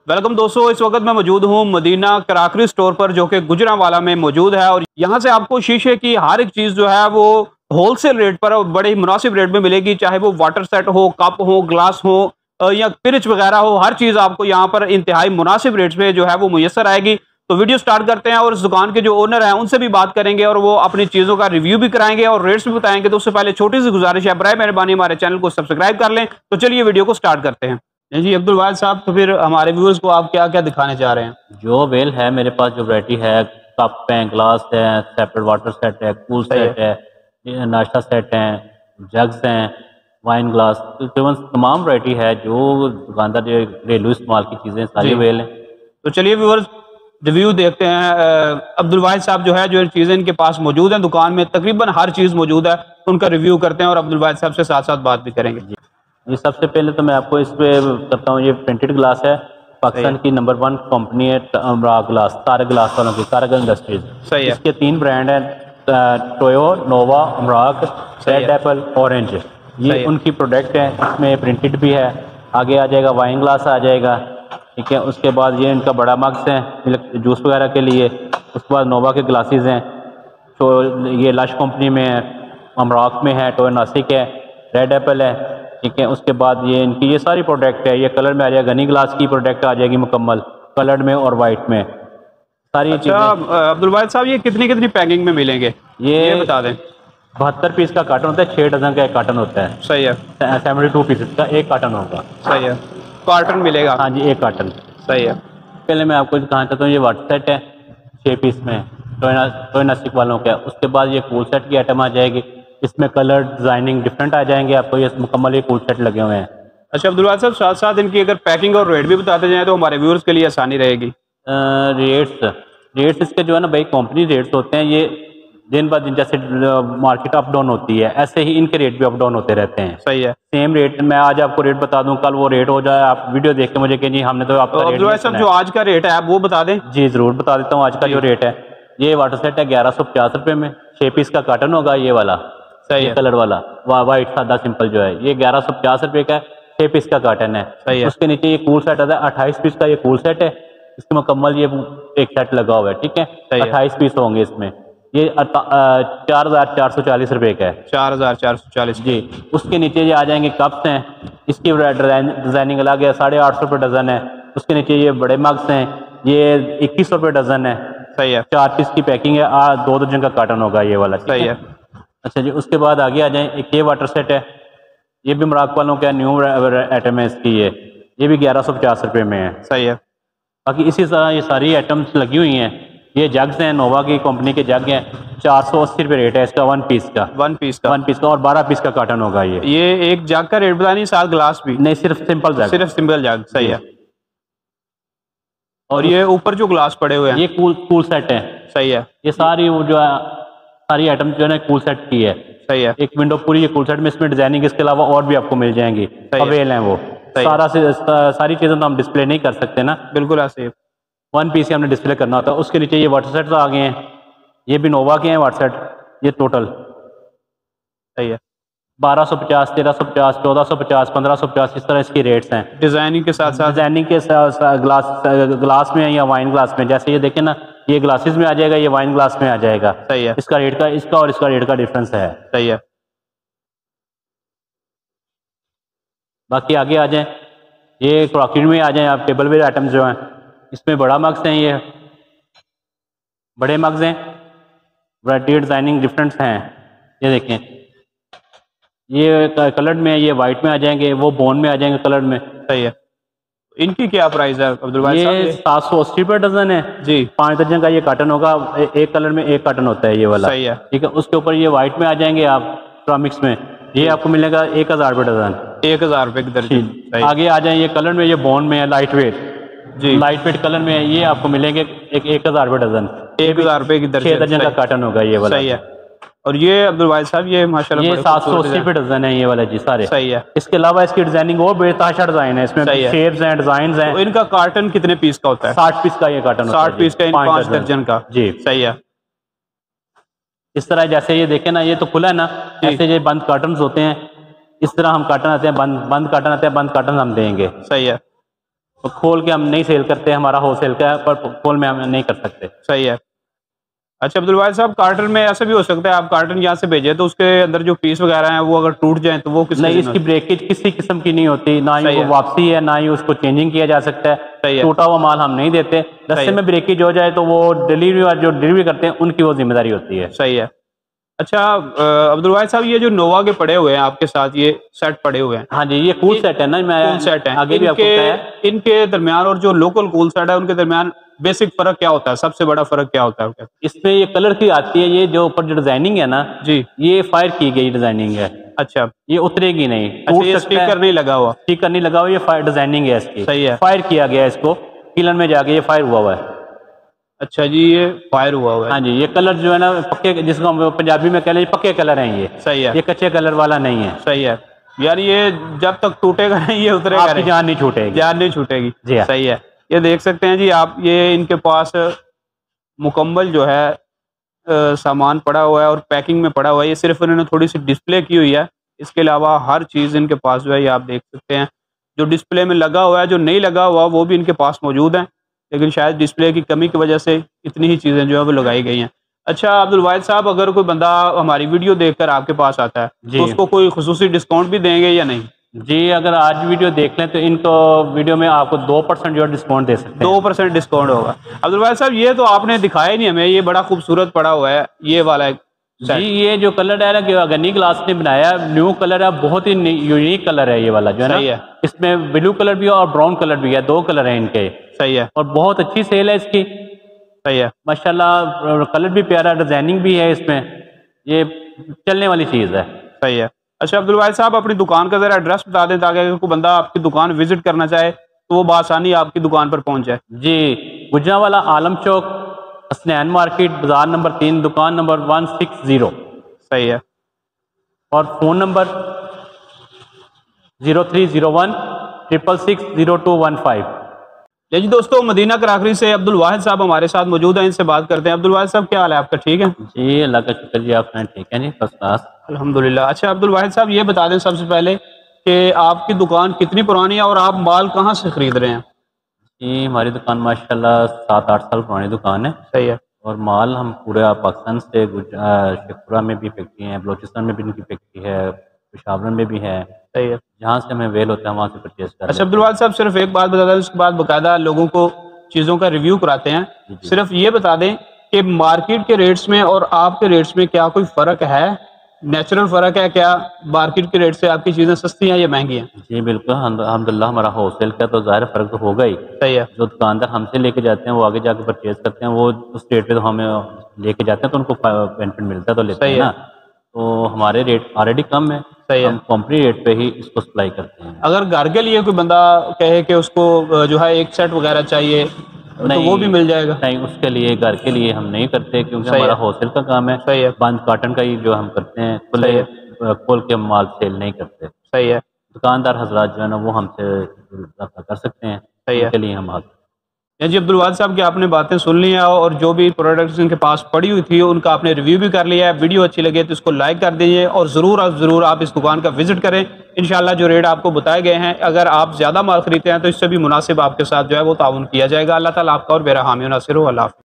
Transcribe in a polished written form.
Welcome दोस्तों, इस वक्त मैं मौजूद हूँ मदीना कराकरी स्टोर पर जो कि गुजरांवाला में मौजूद है। और यहाँ से आपको शीशे की हर एक चीज़ जो है वो होलसेल रेट पर और बड़े ही मुनासिब रेट में मिलेगी। चाहे वो वाटर सेट हो, कप हो, ग्लास हो या पिरिच वगैरह हो, हर चीज़ आपको यहाँ पर इंतहाई मुनासिब रेट में जो है वो मुयसर आएगी। तो वीडियो स्टार्ट करते हैं और इस दुकान के जो ओनर हैं उनसे भी बात करेंगे और वो अपनी चीज़ों का रिव्यू भी कराएंगे और रेट्स भी बताएंगे। तो उससे पहले छोटी सी गुजारिश है, बराए मेहरबानी हमारे चैनल को सब्सक्राइब कर लें। तो चलिए वीडियो को स्टार्ट करते हैं। जी अब्दुल वाहिद साहब, तो फिर हमारे व्यूअर्स को आप क्या क्या दिखाने जा रहे हैं? जो अवेल है मेरे पास, जो वैरायटी है, कप हैं, ग्लास है, सेपरेट वाटर सेट है, कूल सेट है, ये नाश्ता सेट हैं, जग्स हैं, वाइन ग्लास, तकरीबन तमाम वैरायटी है जो दुकानदार जो घरेलू इस्तेमाल की चीज़ें सारी अवेल हैं। तो चलिए व्यूअर्स रिव्यू देखते हैं। अब्दुल वाहिद साहब जो है, जो चीज़ें इनके पास मौजूद हैं दुकान में, तकरीबन हर चीज़ मौजूद है, तो उनका रिव्यू करते हैं और अब्दुल वाहिद साहब से साथ साथ बात भी करेंगे। ये सबसे पहले तो मैं आपको इस पे करता हूँ, ये प्रिंटेड ग्लास है, पाकिस्तान की नंबर 1 कंपनी है अमराग ग्लास, तारक ग्लास वालों की, तारक इंडस्ट्रीज। सही है। इसके 3 ब्रांड हैं, टोयो, नोवा, अमराग, रेड एप्पल, ऑरेंज। ये उनकी प्रोडक्ट है। इसमें प्रिंटेड भी है। आगे आ जाएगा वाइन ग्लास आ जाएगा, ठीक है। उसके बाद ये इनका बड़ा मग्स है जूस वगैरह के लिए। उसके बाद नोवा के ग्लासेस हैं, तो ये लश कंपनी में है, अमराग में है, टोयो नासिक है, रेड एप्पल है, ठीक है। उसके बाद ये इनकी ये सारी प्रोडक्ट है। ये कलर में आ जाएगा, गनी ग्लास की प्रोडक्ट आ जाएगी मुकम्मल कलर में और वाइट में सारी। अच्छा अब्दुल वाहिद साहब, ये कितनी कितनी पैकिंग में मिलेंगे ये बता दें? 72 पीस का कार्टन होता है, 6 डजन का एक कार्टन होता है। सही है। 72 पीस का एक कार्टन होगा। सही है, कार्टन मिलेगा? हाँ जी, एक कार्टन। सही है। पहले मैं आपको दिखाना चाहता हूँ, ये वाटर सेट है 6 पीस में, टोयो नासिक वालों का। उसके बाद ये कूल सेट की आइटम आ जाएगी, इसमें कलर डिजाइनिंग डिफरेंट आ जाएंगे आपको। ये मुकम्मल ये कूल सेट लगे हुए हैं। अच्छा अब्दुल वाहिद साहब, साथ साथ इनकी अगर पैकिंग और रेट भी बताते जाएं तो हमारे व्यूअर्स के लिए आसानी रहेगी। रेट्स इसके जो है ना भाई, कंपनी रेट्स होते हैं। ये दिन ब दिन जैसे मार्केट अप डाउन होती है, ऐसे ही इनके रेट भी अप डाउन होते रहते हैं। सही है। सेम रेट मैं आज आपको रेट बता दूं, कल वो रेट हो जाए, आप वीडियो देख के मुझे कि जी हमने तो आपका अब्दुल वाहिद साहब, जो आज का रेट है आप वो बता दें। जी जरूर बता देता हूँ। आज का जो रेट है, ये वाटर सेट है 1150 रुपये में, 6 पीस का कार्टन होगा ये वाला। सही है। कलर वाला वाइट सादा सिंपल जो है, ये 1150 रुपये का 6 पीस का कार्टन है। सही है। उसके नीचे ये कूल सेट आता है 28 पीस का, ये कूल सेट है। इसके मुकम्मल ये एक सेट लगा हुआ है, ठीक है। 28 पीस होंगे इसमें। ये 4440 रुपये का है। 4440 जी। उसके नीचे ये आ जाएंगे कप्स हैं, इसकी डिजाइनिंग अलग है, 850 रुपये डजन है। उसके नीचे ये बड़े मग्स हैं, ये 2100 रुपये डजन है। सही है। 4 पीस की पैकिंग है, 2 दर्जन का कार्टन होगा ये वाला। सही है। अच्छा जी, उसके बाद आगे आ जाए, एक ये वाटर सेट है, ये भी मराक वालों का न्यू आइटम है इसकी। ये भी 1150 रुपये में है। सही है। बाकी इसी तरह ये सारी आइटम्स लगी हुई हैं। ये जग्स हैं, नोवा की कंपनी के जग हैं, 480 रुपये रेट है इसका, 1 पीस का। 1 पीस का और 12 पीस का कार्टन होगा ये एक जग का रेट बता नहीं, साथ ग्लास भी नहीं, सिर्फ सिंपल जग, सिर्फ सिंपल जग। सही है। और ये ऊपर जो ग्लास पड़े हुए हैं, ये कूल सेट है। सही है। ये सारी वो जो है सारी आइटम जो है ना कूल सेट की है। सही है। एक विंडो पूरी ये कूल सेट में, इसमें डिजाइनिंग इसके अलावा और भी आपको मिल जाएंगी, अवेल हैं वो। सारी चीज़ें तो हम डिस्प्ले नहीं कर सकते ना। बिल्कुल ऐसे 1 पीस ही हमने डिस्प्ले करना होता है। उसके नीचे ये वाटर सेट्स आ गए हैं, ये भी नोवा के हैं वाटर सेट, ये टोटल। सही है। 1250, 1350, 1450, 1550, इस तरह इसकी रेट्स हैं। डिजाइनिंग के साथ साथ ग्लास में या वाइन ग्लास में। जैसे ये देखें ना, ये ग्लासेस में आ जाएगा, ये वाइन ग्लास में आ जाएगा। सही है। इसका रेट का, इसका और इसका रेट का डिफरेंस है। सही है। बाकी आगे आ जाए, ये क्रॉकरी में आ जाए आप, टेबल वेयर आइटम्स जो हैं, इसमें बड़ा मग्स हैं, ये बड़े मग्स हैं, वैरायटी डिजाइनिंग डिफरेंस हैं। ये देखें, ये कलर में, ये वाइट में आ जाएंगे, वो बोन में आ जाएंगे कलर में। सही है। इनकी क्या प्राइस है अब्दुल वाहिद साहब? ये 780 रुपये डजन है जी। 5 दर्जन का ये कार्टन होगा, एक कलर में एक कार्टन होता है ये वाला। सही है। ठीक है। उसके ऊपर ये वाइट में आ जाएंगे आप, ट्रॉमिक्स में, ये आपको मिलेगा 1000 रुपये डजन। 1000 रुपये की दर्जन। आगे आ जाए, ये कलर में, ये बोन में है, लाइट वेट जी, लाइट वेट कलर में, ये आपको मिलेंगे 1000 रुपये डजन। 1000 रुपये की दर्जन। 6 दर्जन का कार्टन होगा ये वाला। सही है। और ये अब्दुल वाहिद साहब, ये माशाल्लाह ये 780 रुपये डजन है ये वाला जी सारे। सही है। इसके अलावा इसकी डिजाइनिंग और बेतहाशा डिजाइन है, इसमें शेप्स हैं, डिजाइन हैं। तो इनका कार्टन कितने पीस का होता है? 60 पीस का ये कार्टन। 60 पीस का, 5 दर्जन का जी। सही है। इस तरह जैसे ये देखे ना, ये तो खुला है ना, ऐसे ये बंद कार्टन होते हैं। इस तरह हम कार्टन आते हैं, बंद कार्टन आते हैं, बंद कार्टन हम देंगे। सही है। तो खोल के हम नहीं सेल करते, हमारा होलसेल का है, पर खोल में हम नहीं कर सकते। सही है। अच्छा अब्दुल वाहिद साहब, कार्टन में ऐसा भी हो सकता है आप कार्टन यहाँ से भेजें तो उसके अंदर जो पीस वगैरह हैं वो अगर टूट जाएं तो वो किस नहीं, इसकी ब्रेकेज किसी किस्म की नहीं होती, ना ही वो वापसी है, ना ही उसको चेंजिंग किया जा सकता है। टूटा हुआ माल हम नहीं देते। रस्ते में ब्रेकेज हो जाए तो वो डिलीवरी वाले जो डिलीवरी करते हैं उनकी वो जिम्मेदारी होती है। सही है। अच्छा अब्दुल वाहिद साहब, ये जो नोवा के पड़े हुए हैं आपके साथ, ये सेट पड़े हुए हैं? हाँ जी, ये कूल सेट है ना, मैं कूल सेट है। आगे भी आपको बताया। इनके दरमियान और जो लोकल कूल सेट है उनके दरमियान बेसिक फर्क क्या होता है? सबसे बड़ा फर्क क्या होता है? इसमें ये कलर की आती है, ये जो ऊपर जो डिजाइनिंग है ना जी, ये फायर की गई डिजाइनिंग है। अच्छा, ये उतरेगी नहीं। अच्छा, ये स्टिकर नहीं लगा हुआ? स्टिकर नहीं लगा हुआ, ये फायर डिजाइनिंग है इसकी। सही है। फायर किया गया है इसको, किलन में जाके ये फायर हुआ हुआ है। अच्छा जी, ये फायर हुआ हुआ है। हाँ जी, ये कलर जो है ना पक्के, जिसको हम पंजाबी में कह लें पक्के कलर हैं ये। सही है। ये कच्चे कलर वाला नहीं है। सही है। यार ये जब तक टूटेगा नहीं, ये उतरेगा आपकी जान नहीं छूटेगी। जान नहीं छूटेगी जी हाँ। सही है। ये देख सकते हैं जी आप, ये इनके पास मुकम्मल जो है सामान पड़ा हुआ है और पैकिंग में पड़ा हुआ है। ये सिर्फ इन्होंने थोड़ी सी डिस्प्ले की हुई है, इसके अलावा हर चीज़ इनके पास जो है ये आप देख सकते हैं। जो डिस्प्ले में लगा हुआ है, जो नहीं लगा हुआ वो भी इनके पास मौजूद है, लेकिन शायद डिस्प्ले की कमी की वजह से इतनी ही चीज़ें जो है वो लगाई गई हैं। अच्छा अब्दुल वाहिद साहब, अगर कोई बंदा हमारी वीडियो देखकर आपके पास आता है तो उसको कोई खुसूसी डिस्काउंट भी देंगे या नहीं? जी, अगर आज वीडियो देख लें तो इनको वीडियो में आपको 2% जो डिस्काउंट दे सकते हैं। 2% डिस्काउंट होगा। अब्दुल वाहिद साहब, ये तो आपने दिखाया नहीं हमें, ये बड़ा खूबसूरत पड़ा हुआ है ये वाला जी, ये जो कलर है ना गनी ग्लास ने बनाया, न्यू कलर है, बहुत ही यूनिक कलर है ये वाला जो है ना। इसमें ब्लू कलर भी है और ब्राउन कलर भी है, 2 कलर हैं इनके। सही है। और बहुत अच्छी सेल है इसकी। सही है माशाल्लाह, कलर भी प्यारा, डिजाइनिंग भी है इसमें, ये चलने वाली चीज़ है। सही है। अच्छा अब्दुल वाहिद साहब, अपनी दुकान का ज़रा एड्रेस बता दें ताकि अगर कोई बंदा आपकी दुकान विजिट करना चाहे तो वो बासानी आपकी दुकान पर पहुंच जाए। जी, गुजरांवाला आलम चौक, हसनैन मार्केट, बाजार नंबर 3, दुकान नंबर 160। सही है। और फ़ोन नंबर 0301 666 0215। जी दोस्तों, मदीना कराकरी से अब्दुल वाहिद साहब हमारे साथ मौजूद हैं, इनसे बात करते हैं। अब्दुल वाहिद साहब, क्या हाल है आपका? ठीक है जी, अल्लाह का शुक्र जी, आप ठीक है जी? फर्स्ट क्लास अल्हम्दुलिल्लाह। अच्छा अब्दुल वाहिद साहब, ये बता दें सबसे पहले कि आपकी दुकान कितनी पुरानी है और आप माल कहाँ से ख़रीद रहे हैं? जी, हमारी दुकान माशाल्लाह 7-8 साल पुरानी दुकान है। सही है। और माल हम पूरे पाकिस्तान से, शेखपुरा में भी फैक्ट्री है, बलोचिस्तान में भी इनकी फैक्ट्री है, पेशावर में भी है। सही है। जहाँ से हमें वेल होता है वहाँ से परचेज कर। अच्छा अब्दुल वाहिद साहब, सिर्फ एक बात बता दें, उसके बाद बाकायदा लोगों को चीज़ों का रिव्यू कराते हैं। सिर्फ ये बता दें कि मार्केट के रेट्स में और आपके रेट्स में क्या कोई फ़र्क है? नेचुरल फ़र्क है क्या? मार्केट के रेट से आपकी चीज़ें सस्ती हैं या महंगी हैं? जी बिल्कुल, अल्हम्दुलिल्लाह, हमारा होलसेल का तो ज़ाहिर फ़र्क तो होगा ही। सही है। जो दुकानदार हमसे लेके जाते हैं वो आगे जाके परचेज करते हैं, वो उस रेट पे तो हमें लेके जाते हैं तो उनको बेनिफिट मिलता है तो लेते हैं ना। तो हमारे रेट ऑलरेडी कम है। सही है। हम कंपनी रेट पे ही इसको सप्लाई करते हैं। अगर घर के लिए कोई बंदा कहे कि उसको जो है एक सेट वगैरह चाहिए तो वो भी मिल जाएगा? नहीं, उसके लिए, घर के लिए हम नहीं करते क्योंकि हमारा होलसेल का काम है। सही है। बंद कॉटन का ही जो हम करते हैं, खुले खोल के माल सेल नहीं करते। सही है। दुकानदार हजरात जो है ना वो हमसे रब्ता कर सकते हैं। सही है। उनके लिए हम जी अब्दुल वाहिद साहब की आपने बातें सुन ली हैं और जो भी प्रोडक्ट्स इनके पास पड़ी हुई थी उनका आपने रिव्यू भी कर लिया है। वीडियो अच्छी लगे तो इसको लाइक कर दीजिए और ज़रूर आप इस दुकान का विजिट करें। इंशाल्लाह जो रेट आपको बताए गए हैं, अगर आप ज़्यादा माल खरीदते हैं तो इससे भी मुनासिब आपके साथ जो है वो ताउन किया जाएगा। अल्लाह ताला आपका और मेरा हामी नासिर हो। अल्लाह हाफ़िज़।